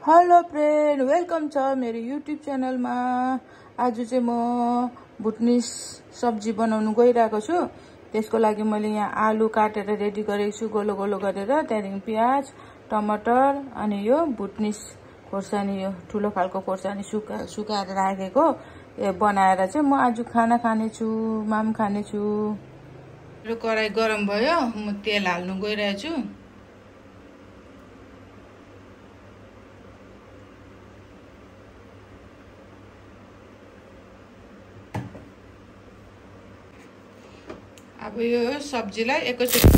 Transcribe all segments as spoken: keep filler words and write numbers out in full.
Hello friend, welcome छ मेरो YouTube च्यानलमा। आज चाहिँ म भुटनिस सब्जी बनाउनु गइरहेको छु। त्यसको लागि मैले यहाँ आलु काटेर रेडी गरेको छु गोलो गोलो गरेर। त्यहाँदेखि प्याज, टमाटर अनि यो भुटनिस खोर्सानी, यो ठुलो खालको खोर्सानी सुका सुकाएर राखेको बनाएर चाहिँ म आज खाना खाने छु, माम खाने छु। मेरो कराई गरम भयो, म तेल हाल्नु गइरहेको छु। अब यो सब्जीलाई एकैचोटि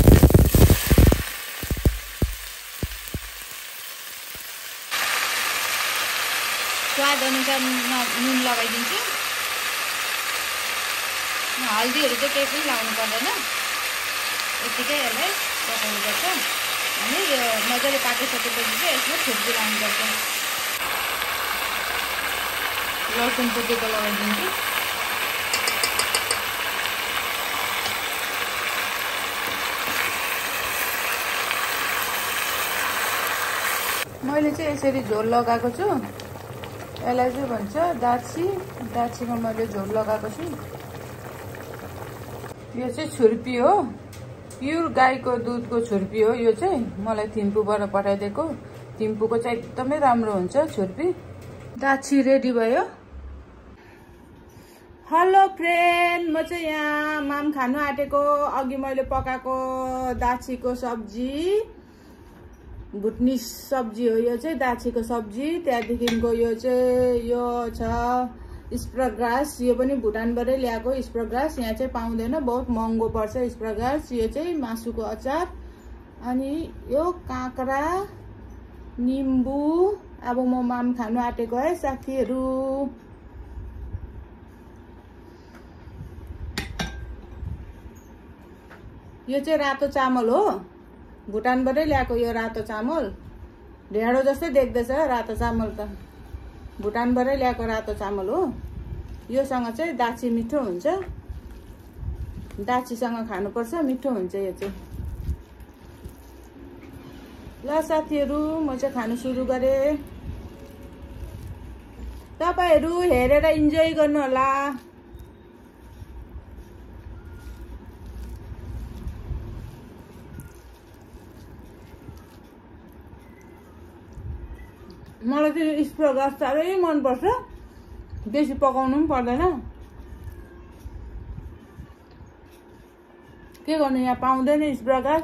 स्वाद अनुसार नुन लगाइदिन्छु। हल्दीहरू चाहिँ केही पनि लाउनु पर्दैन, यतिकै यसलाई पकाउनुपर्छ। अनि यो मजाले पाकिसकेपछि चाहिँ यसमा छुर्पी लाउनुपर्छ। लसुन कुटेको लगाइदिन्छु। मैले चाहिँ यसरी झोल लगाएको छु। यसलाई चाहिँ भन्छ दाछी। दाछीमा मैले झोल लगाएको छु। यो चाहिँ छुर्पी हो, प्युर गाईको दुधको छुर्पी हो। यो चाहिँ मलाई थिम्पूबाट पठाइदिएको। थिम्पूको चाहिँ एकदमै राम्रो हुन्छ छुर्पी। दाछी रेडी भयो। हेलो फ्रेन्ड, म चाहिँ यहाँ माम खानु आँटेको। अघि मैले पकाएको दाछीको सब्जी, भुटनिस सब्जी हो यो चाहिँ, दाछीको सब्जी। त्यहाँदेखिको यो चाहिँ यो छ स्प्राग्रास। यो पनि भुटानबाटै ल्याएको स्प्राग्रास। यहाँ चाहिँ पाउँदैन, बहुत महँगो पर्छ स्प्राग्रास। यो चाहिँ मासुको अचार। अनि यो काँक्रा, निम्बु। अब म माम खानु आँटेको है साथीहरू। यो चाहिँ रातो चामल हो, भुटानबाटै ल्याएको यो रातो चामल। ढेँडो जस्तै देख्दैछ रातो चामल त, भुटानबाटै ल्याएको रातो चामल हो। योसँग चाहिँ दाछी मिठो हुन्छ, दाछीसँग खानुपर्छ, मिठो हुन्छ यो चाहिँ। ल साथीहरू, म चाहिँ खानु सुरु गरेँ। तपाईहरू हेरेर इन्जोय गर्नु होला। मलाई चाहिँ स्प्राग्रास साह्रै मनपर्छ, बेसी पकाउनु पनि पर्दैन। के गर्नु, यहाँ पाउँदैन स्प्राग्रास।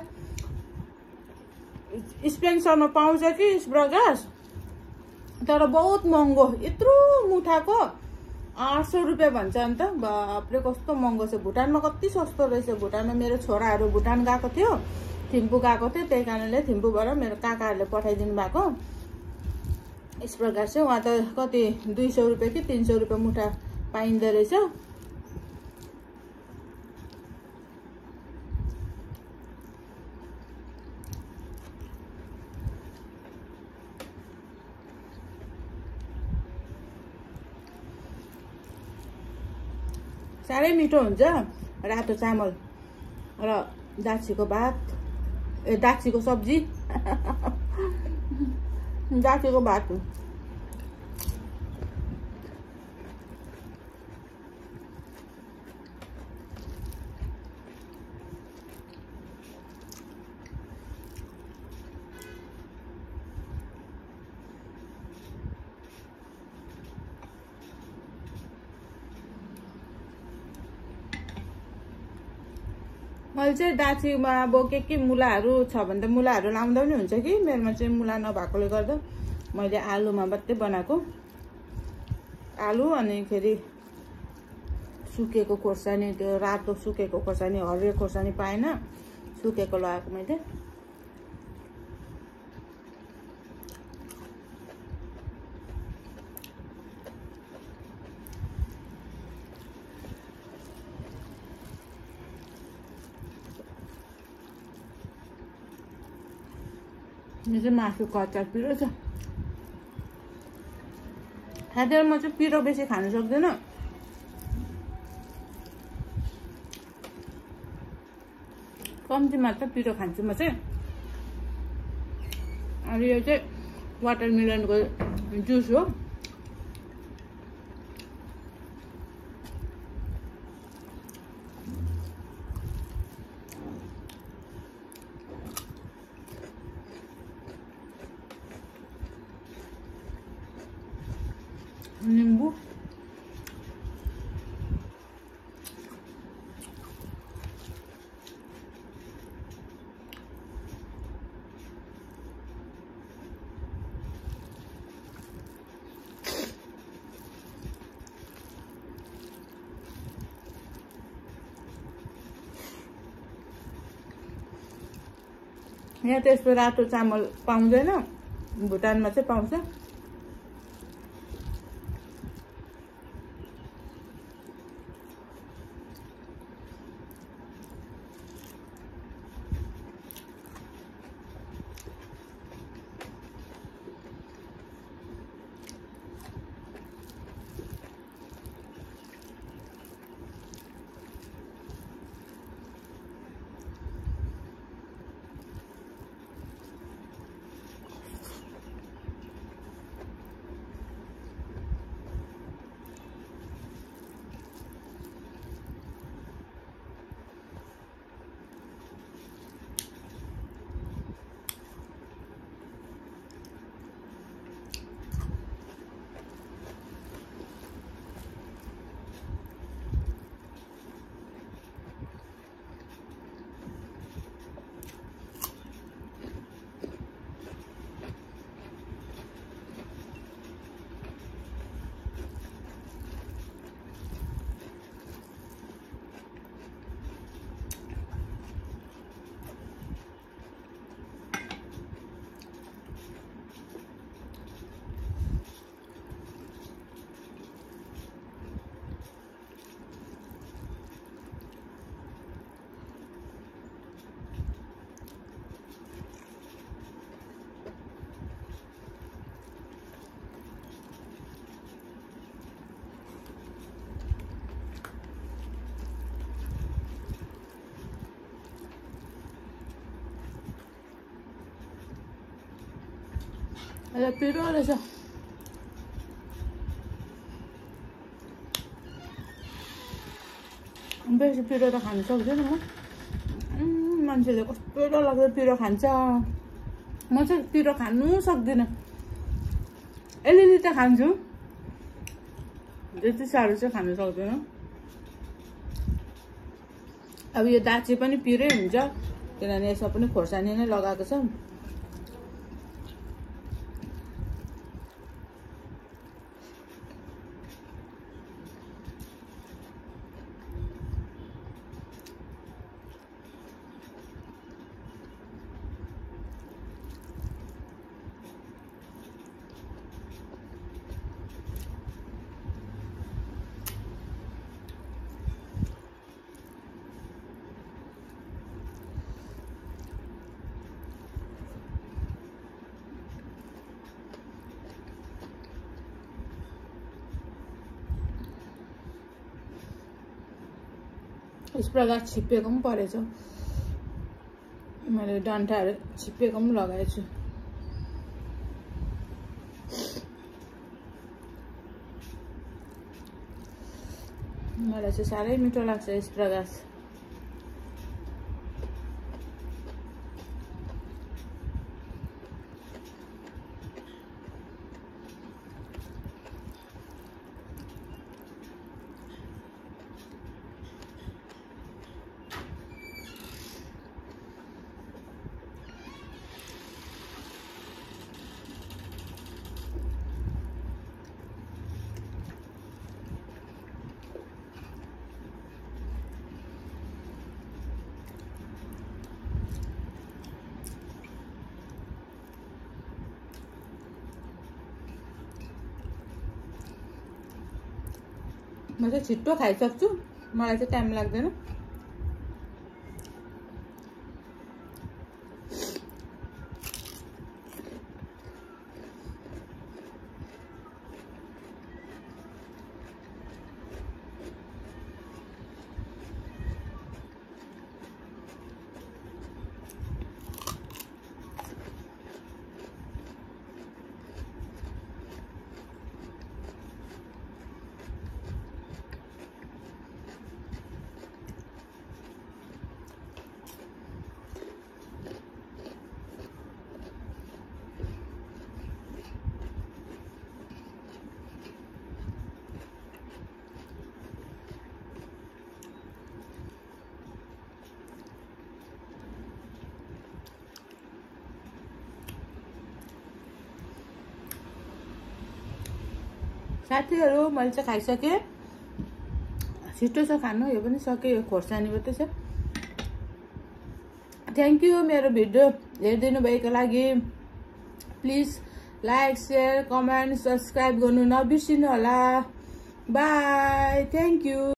स्पेन्सरमा पाउँछ कि स्प्राग्रास, तर बहुत महँगो। यत्रो मुठाको आठ सौ रुपियाँ भन्छ अन्त। बाप्रे कस्तो महँगो छ। भुटानमा कति सस्तो रहेछ। भुटानमा मेरो छोराहरू भुटान गएको थियो, थिम्पू गएको थियो। त्यही कारणले थिम्पूबाट मेरो काकाहरूले पठाइदिनु भएको स्प्राग्रास चाहिँ। उहाँ त कति दुई सौ रुपियाँ कि तिन सौ रुपियाँ मुठा पाइँदो रहेछ। साह्रै मिठो हुन्छ रातो चामल र दाछीको भात, ए दाछीको सब्जी, दाछीको भात। मैले चाहिँ दाछीमा अब के के मुलाहरू छ भने त मुलाहरू लाउँदा पनि हुन्छ कि, मेरोमा चाहिँ मुला नभएकोले गर्दा मैले आलुमा मात्रै बनाएको। आलु अनि फेरि सुकेको खोर्सानी, त्यो रातो सुकेको खोर्सानी, हरियो खोर्सानी पाएन, सुकेको लगाएको मैले। यो चाहिँ मासुको अचार पिरो छ। खाँदैन, म चाहिँ पिरो बेसी खानु सक्दैन। कम्ती मात्र पिरो खान्छु म चाहिँ। अनि यो चाहिँ वाटरमेलनको जुस हो। निम्बु यहाँ त यस्तो रातो चामल पाउँदैन, भुटानमा चाहिँ पाउँछ। अरे पिरो रहेछ। बेसी पिरो त खानु सक्दैन म। मान्छेले कस्तो डरलाग्दो पिरो खान्छ, म चाहिँ पिरो खानु सक्दिनँ। अलिअलि त खान्छु, त्यति साह्रो चाहिँ खानु सक्दिनँ। अब यो दाची पनि पिरै हुन्छ, किनभने यसमा पनि खोर्सानी नै लगाएको छ। इस प्रकार छिप्पेको पनि परेछ, मैले डन्ठाहरू छिप्पेको पनि लगाएको छु। मलाई चाहिँ साह्रै मिठो लाग्छ यस प्रकार। म चाहिँ छिट्टो खाइसक्छु, मलाई चाहिँ टाइम लाग्दैन। साथीहरू मैले चाहिँ खाइसकेँ। छिटो छ खानु, यो पनि सक्यो, यो खोर्सानी मात्रै छ। थ्याङ्क यू मेरो भिडियो हेरिदिनु भएको लागि। Please like share comment subscribe गर्नु नबिर्सिनु होला। Bye, thank you.